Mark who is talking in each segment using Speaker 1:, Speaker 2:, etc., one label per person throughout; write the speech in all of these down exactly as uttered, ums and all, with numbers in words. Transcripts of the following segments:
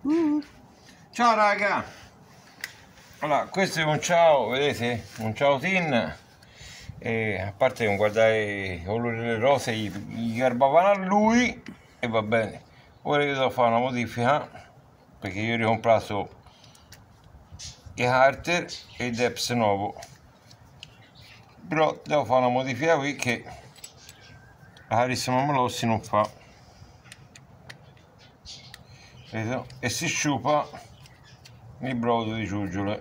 Speaker 1: Uh. Ciao raga, allora questo è un ciao, vedete? Un ciao tin, e a parte non guardare i colori delle rose gli, gli garbavano a lui e va bene. Ora io devo fare una modifica perché io ho ricomprato i Carter e il Depth nuovo, però devo fare una modifica qui che la carissima Malossi non fa, vedo? E si sciupa il brodo di giuggiole.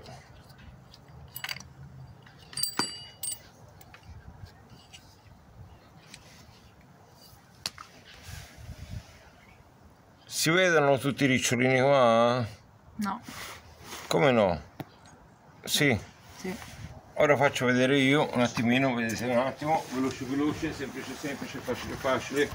Speaker 1: Si vedono tutti i ricciolini qua?
Speaker 2: No.
Speaker 1: Come no? Sì.
Speaker 2: Sì.
Speaker 1: Ora faccio vedere io un attimino, vedete un attimo, veloce veloce, semplice semplice, facile facile.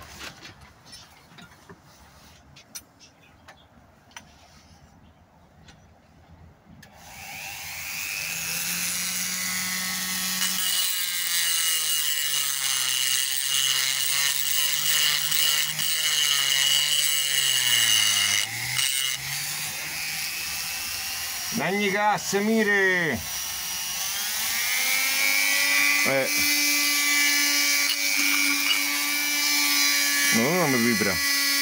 Speaker 1: Magni gas, mire! Eh. No, non mi vibra.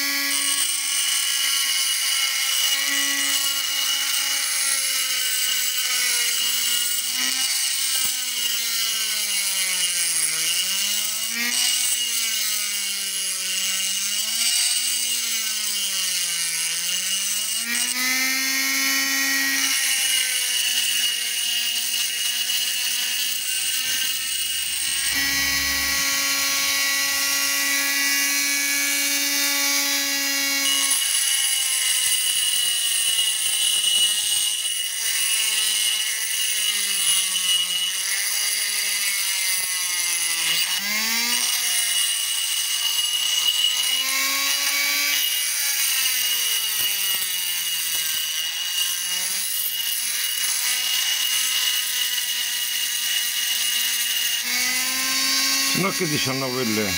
Speaker 1: No, che diciannove le.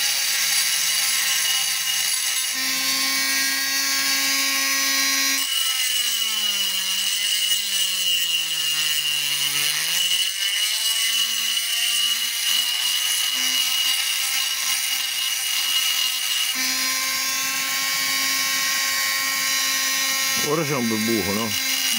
Speaker 1: Ora c'è un bel buco, no?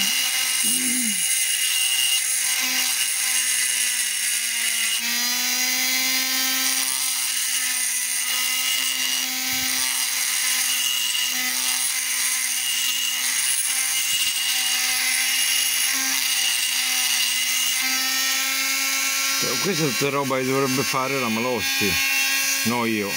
Speaker 1: Questa è tutta roba che dovrebbe fare la Malossi, no io.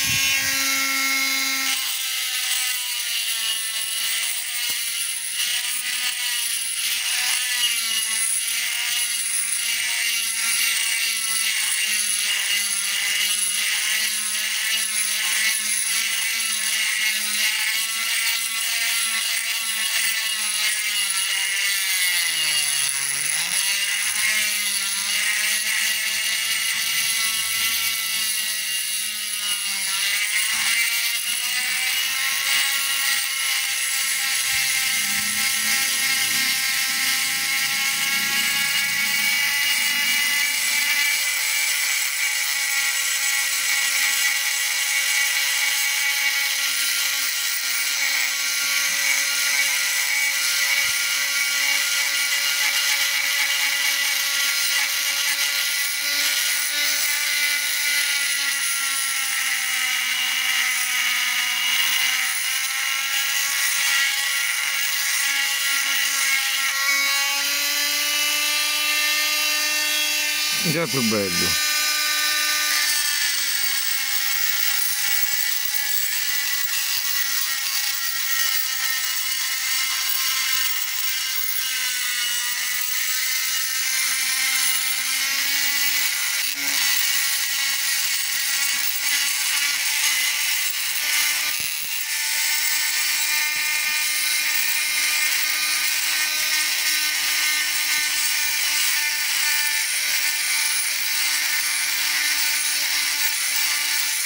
Speaker 1: Già più bello.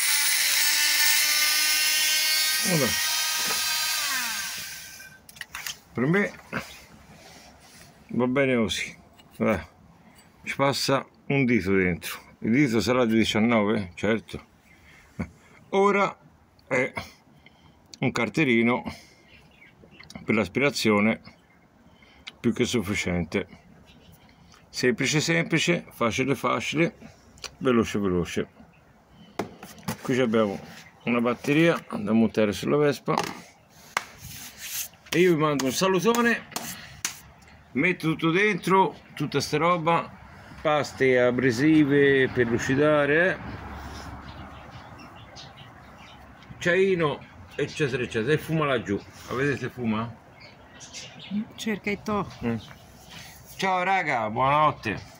Speaker 1: Vabbè. Per me va bene così. Guarda, ci passa un dito dentro. Il dito sarà di diciannove, certo. Ora è un carterino per l'aspirazione più che sufficiente. Semplice semplice, facile facile, veloce veloce. Qui abbiamo una batteria da montare sulla Vespa e io vi mando un salutone. Metto tutto dentro, tutta sta roba, paste abrasive per lucidare, ciaino, eccetera eccetera, e fuma laggiù. La vedete se fuma?
Speaker 2: Cerca il to.
Speaker 1: Mm. Ciao raga, buonanotte.